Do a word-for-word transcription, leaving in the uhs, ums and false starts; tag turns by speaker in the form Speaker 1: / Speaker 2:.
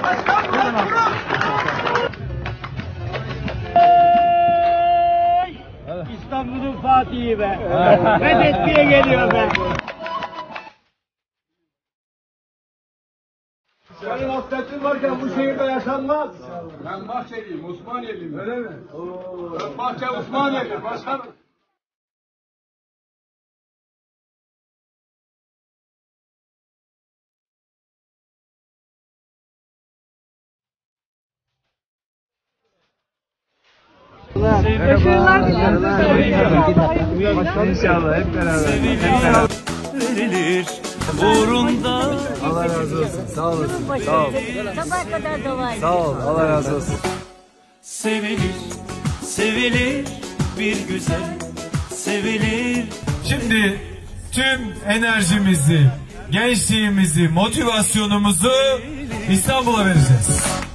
Speaker 1: İstanbul'un Fatih'i be. Fethetmeye geliyor be.
Speaker 2: Senin affetin varken bu şehirde yaşanmaz.
Speaker 3: Ben Bahçeliyim, Osmaniyeliyim.
Speaker 2: Öyle mi?
Speaker 3: Ben Bahçe Osmaniyeli, başkanım.
Speaker 2: İnşallah hep beraber. Hep beraber.
Speaker 4: Verilir uğrunda.
Speaker 2: Allah razı olsun. Sağ olasın. Sağ ol.
Speaker 5: Sabah kadar dua edin.
Speaker 2: Sağ ol. Allah razı olsun.
Speaker 4: Sevilir, sevilir bir güzel, sevilir.
Speaker 6: Şimdi tüm enerjimizi, gençliğimizi, motivasyonumuzu İstanbul'a vereceğiz.